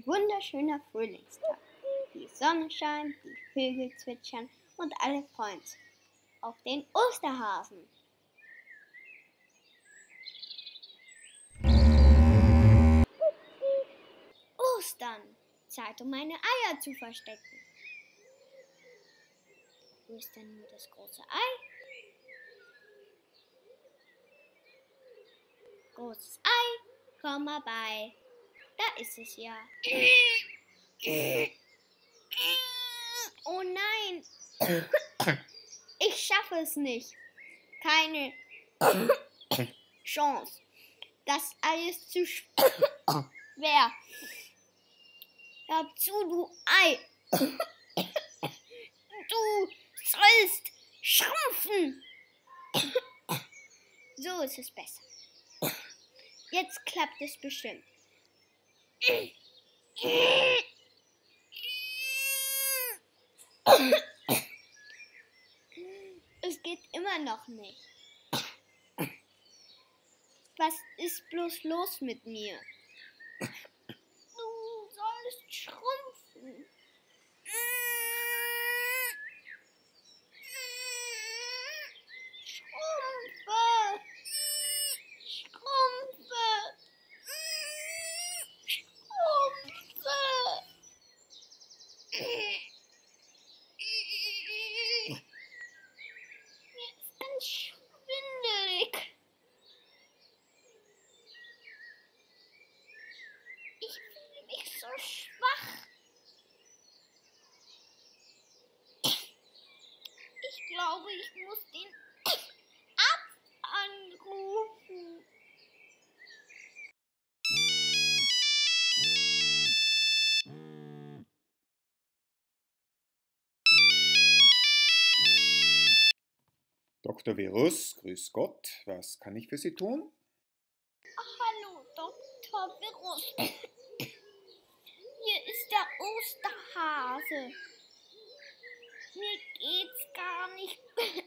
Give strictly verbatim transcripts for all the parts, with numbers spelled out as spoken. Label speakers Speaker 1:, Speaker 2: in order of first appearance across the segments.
Speaker 1: wunderschöner Frühlingstag. Die Sonne scheint, die Vögel zwitschern und alle freuen sich auf den Osterhasen. Ostern, Zeit, um meine Eier zu verstecken. Wo ist denn nur das große Ei? Großes Ei, komm mal bei. Da ist es ja. Oh nein, ich schaffe es nicht. Keine Chance. Das Ei ist zu schwer. Hör zu, du Ei. Du sollst schrumpfen. So ist es besser. Jetzt klappt es bestimmt. Es geht immer noch nicht. Was ist bloß los mit mir? Du sollst schrumpfen. Schrumpfe. Schrumpfe. Schrumpfe. Mir ist ganz schwindelig. Ich fühle mich so schwach. Ich glaube, ich muss den Arzt anrufen.
Speaker 2: Doktor Virus, grüß Gott, was kann ich für Sie tun?
Speaker 1: Hallo, Doktor Virus. Hier ist der Osterhase. Mir geht's gar nicht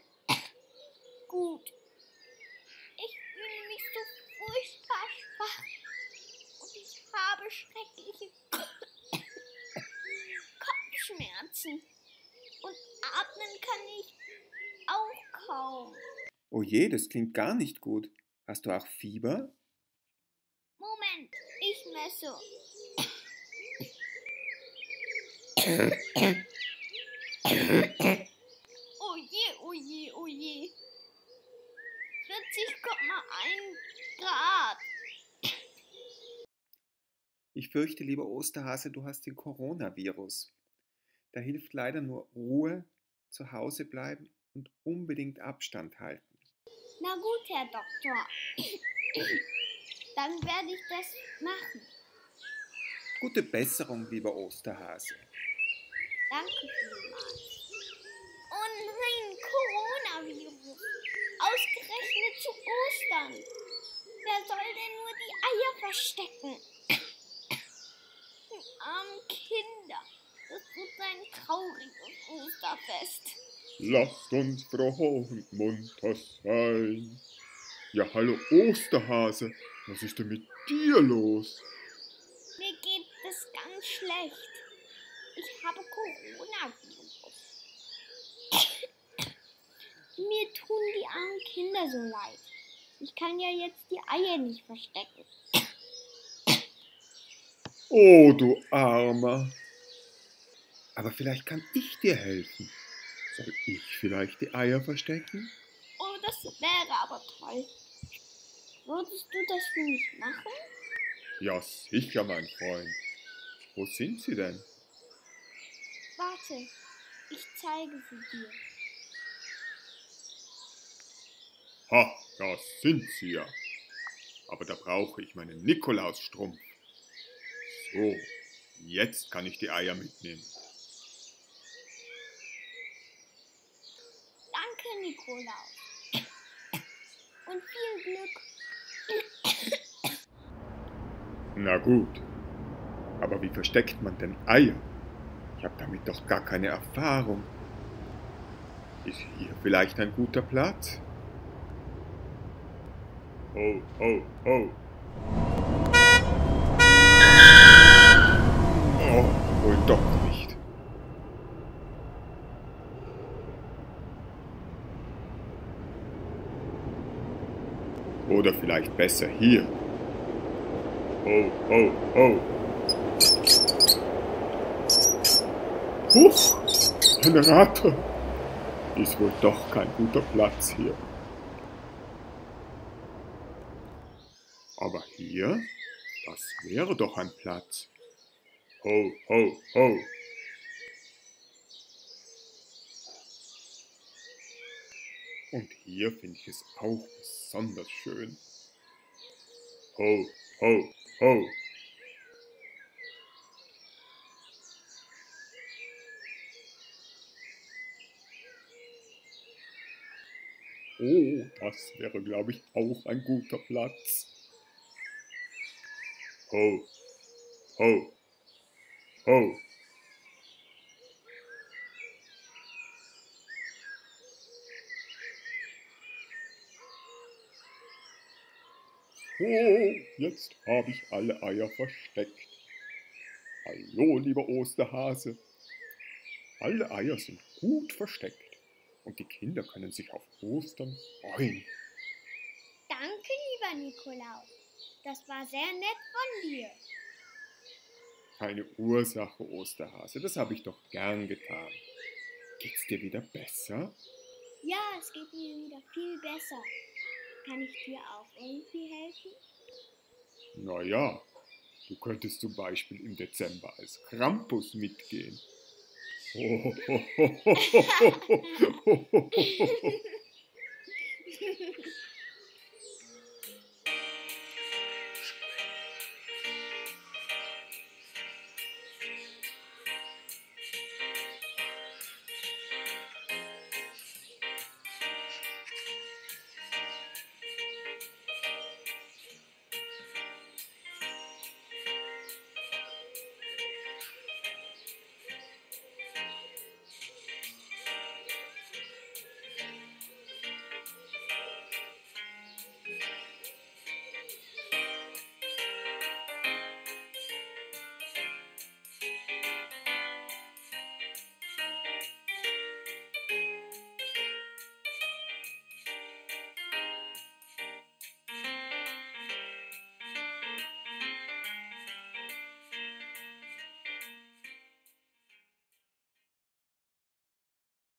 Speaker 1: gut. Ich fühle mich so furchtbar schwach und ich habe schreckliche Kopfschmerzen. Und atmen kann ich auch kaum.
Speaker 2: Oh je, das klingt gar nicht gut. Hast du auch Fieber?
Speaker 1: Moment, ich messe. Oh je, oh je, oh je. vierzig Komma eins Grad.
Speaker 2: Ich fürchte, lieber Osterhase, du hast den Coronavirus. Da hilft leider nur Ruhe, zu Hause bleiben und unbedingt Abstand halten.
Speaker 1: Na gut, Herr Doktor. Dann werde ich das machen.
Speaker 2: Gute Besserung, lieber Osterhase.
Speaker 1: Danke vielmals. Oh nein, Coronavirus. Ausgerechnet zu Ostern. Wer soll denn nur die Eier verstecken? Die armen Kinder. Das wird ein trauriges Osterfest.
Speaker 3: Lasst uns froh und munter sein. Ja, hallo Osterhase, was ist denn mit dir los?
Speaker 1: Mir geht es ganz schlecht. Ich habe Coronavirus. Mir tun die armen Kinder so leid. Ich kann ja jetzt die Eier nicht verstecken.
Speaker 3: Oh, du Armer.
Speaker 2: Aber vielleicht kann ich dir helfen.
Speaker 3: Soll ich vielleicht die Eier verstecken?
Speaker 1: Oh, das wäre aber toll. Würdest du das für mich machen?
Speaker 3: Ja, sicher, mein Freund. Wo sind sie denn?
Speaker 1: Warte, ich zeige sie dir.
Speaker 3: Ha, da sind sie ja. Aber da brauche ich meinen Nikolausstrumpf. So, jetzt kann ich die Eier mitnehmen.
Speaker 1: Danke, Nikolaus. Und viel Glück.
Speaker 3: Na gut, aber wie versteckt man denn Eier? Ich habe damit doch gar keine Erfahrung. Ist hier vielleicht ein guter Platz? Ho, ho, ho. Wohl doch nicht. Oder vielleicht besser hier. Oh, oh, oh. Huch, eine Ratte. Ist wohl doch kein guter Platz hier. Aber hier, das wäre doch ein Platz. Ho, ho, ho. Und hier finde ich es auch besonders schön. Ho, ho, ho. Oh, das wäre, glaube ich, auch ein guter Platz. Ho, ho, ho. Oh, jetzt habe ich alle Eier versteckt. Hallo, lieber Osterhase. Alle Eier sind gut versteckt und die Kinder können sich auf Ostern freuen.
Speaker 1: Danke, lieber Nikolaus. Das war sehr nett von dir.
Speaker 3: Keine Ursache, Osterhase, das habe ich doch gern getan. Geht's dir wieder besser?
Speaker 1: Ja, es geht mir wieder viel besser. Kann ich dir auch irgendwie helfen?
Speaker 3: Na ja, du könntest zum Beispiel im Dezember als Krampus mitgehen. Oh, oh, oh, oh, oh, oh, oh, oh, oh.